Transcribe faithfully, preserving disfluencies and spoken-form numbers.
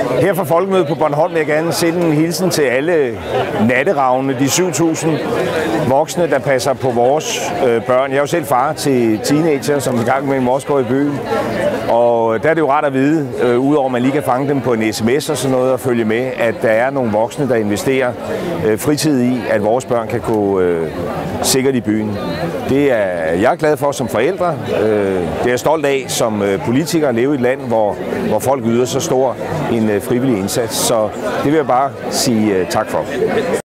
Her fra Folkemødet på Bornholm vil jeg gerne sende en hilsen til alle natteravne, de syv tusind voksne, der passer på vores øh, børn. Jeg er jo selv far til teenager, som i gang med en også går i byen. Og der er det jo rart at vide, øh, udover at man lige kan fange dem på en sms og sådan noget, og følge med, at der er nogle voksne, der investerer øh, fritid i, at vores børn kan gå øh, sikkert i byen. Det er jeg er glad for som forældre. Øh, det er jeg stolt af som øh, politiker at leve i et land, hvor, hvor folk yder så stor en øh, frivillig indsats. Så det vil jeg bare sige øh, tak for.